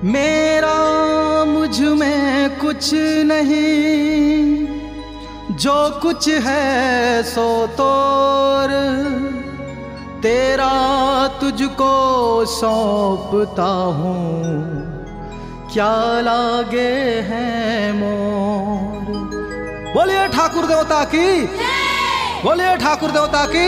मेरा मुझ में कुछ नहीं, जो कुछ है सो तोर तेरा तुझको सौंपता हूँ, क्या लागे हैं मोर। बोलिए ठाकुर देवता की, बोलिए ठाकुर देवता की।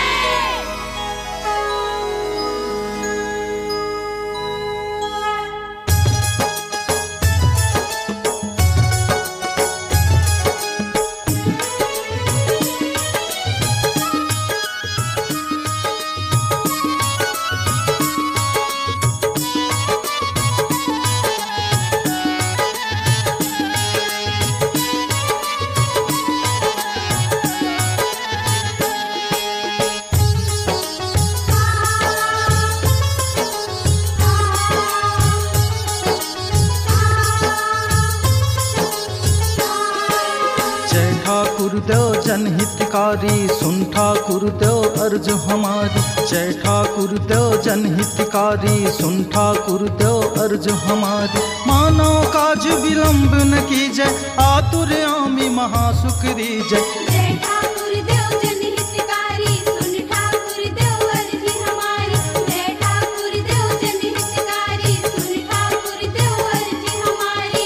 ठाकुर देव जनहितकारी, सुन ठाकुर देव अर्ज हमारी। जय ठाकुर देव जनहितकारी, सुन ठाकुर देव अर्ज हमारी। मानव काज विलंब न कीजय, आतुर आमी महासुख दीजय। जय ठाकुर देव जनहितकारी, सुन ठाकुर देव अर्ज हमारी। जय ठाकुर देव जनहितकारी, सुन ठाकुर देव अर्ज हमारी।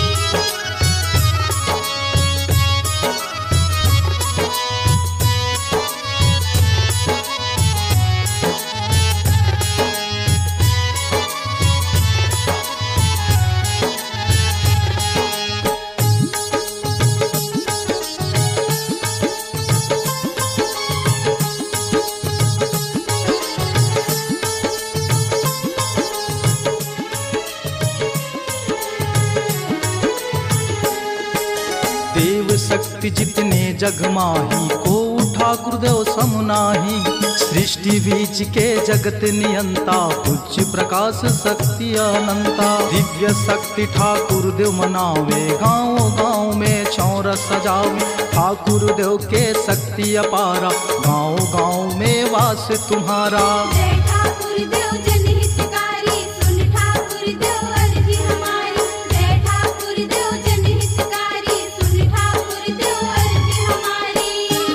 देव शक्ति जितने जग माही, को ठाकुर देव सम नाही। सृष्टि बीच के जगत नियंता, उच्च प्रकाश शक्ति अनंता। दिव्य शक्ति ठाकुर देव मनावे, गाँव गाँव में चौर सजावे। ठाकुर देव के शक्ति अपारा, गाँव गाँव में वास तुम्हारा। जय ठाकुर देव जनहितकारी, सुन ठाकुर देव अर्ज हमारी। जय ठाकुर देव जनहितकारी, सुन ठाकुर देव अर्ज हमारी।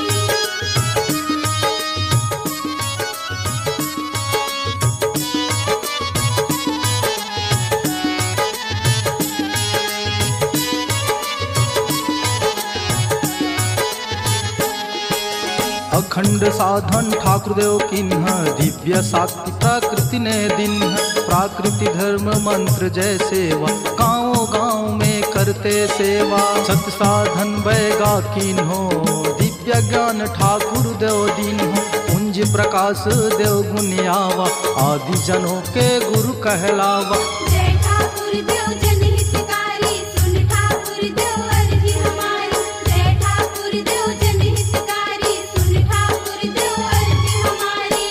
अखंड साधन ठाकुर देव किन्ह, दिव्य शक्ति प्रकृति ने दिन। प्राकृति धर्म मंत्र जय सेवा, गाँव गाँव में करते सेवा। सत साधन बैगा किन्हो, दिव्य ज्ञान ठाकुर देव दीन्हो। पुंज प्रकाश देव गुनियावा, आदि जनों के गुरु कहलावा। जय ठाकुर देव जनहितकारी, सुन ठाकुर देव अर्ज हमारी। जय ठाकुर देव जनहितकारी, सुन ठाकुर देव अर्ज हमारी।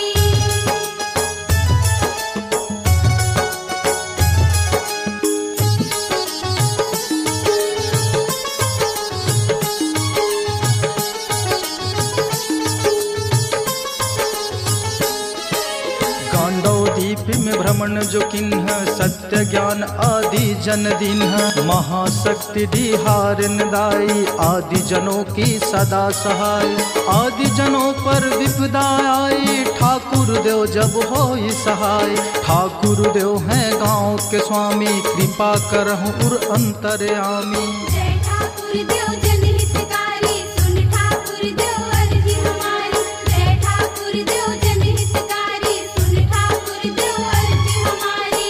गांडव दीप में भ्रमण जो किन्ह, सत्य ज्ञान आदि जन दीन्ह। महाशक्ति डिहारन दाई, आदि जनों की सदा सहाय। आदि जनों पर विपदा आई, ठाकुर देव जब होई सहाय। ठाकुर देव हैं गाँव के स्वामी, कृपा करहु उर अंतर्यामी। जय ठाकुर देव जनहितकारी, सुन ठाकुर देव अर्ज हमारी। जय ठाकुर देव जनहितकारी, सुन ठाकुर देव अर्ज हमारी।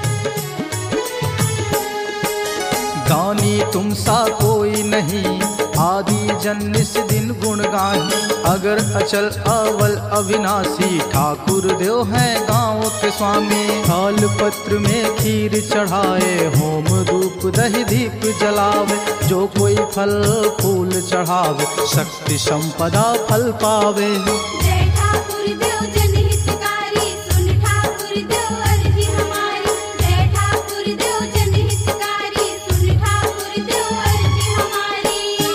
दानी तुम सा कोई नहीं, आदि जन निस दिन गुण गाही। अगर अचल अवल अविनाशी ठाकुर देव हैं गाँव के स्वामी। थाल पत्र में खीर चढ़ाए होम धूप दही दीप जलावे। जो कोई फल फूल चढ़ावे शक्ति संपदा फल पावे। जय ठाकुर देव जनहितकारी सुन ठाकुर देव अर्जी हमारी। जय ठाकुर देव जनहितकारी सुन ठाकुर देव अर्जी हमारी।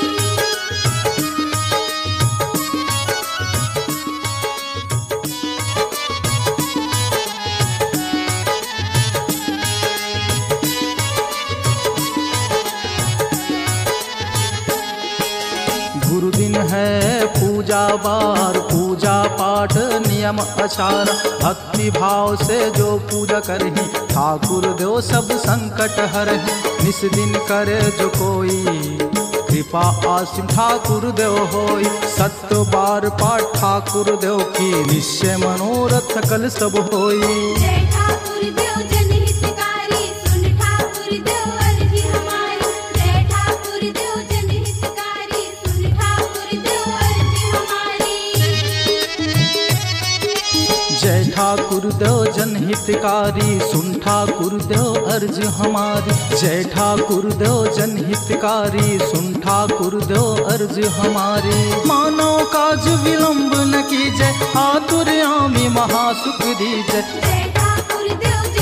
गुरु दिन है पूजा बार पूजा पाठ नियम आचार। भक्ति भाव से जो पूजा करही ठाकुर देव सब संकट हरहि। निस दिन करे जो कोई कृपा आसिम ठाकुर देव होई। सत्य बार पाठ ठाकुर देव की निश्चय मनोरथ कल सब होई। जय ठाकुर देव जनहितकारी सुन ठाकुर देव अर्जी हमारी। जय ठाकुर देव जनहितकारी सुन ठाकुर देव अर्जी हमारी। जय ठाकुर देव जनहितकारी सुन ठाकुर देव अर्ज हमारी। जय ठाकुर देव जनहितकारी सुन ठाकुर देव अर्ज हमारी। मानव काज विलंब न कीजय आतुर आमी महासुख दीजय। जय ठाकुर देव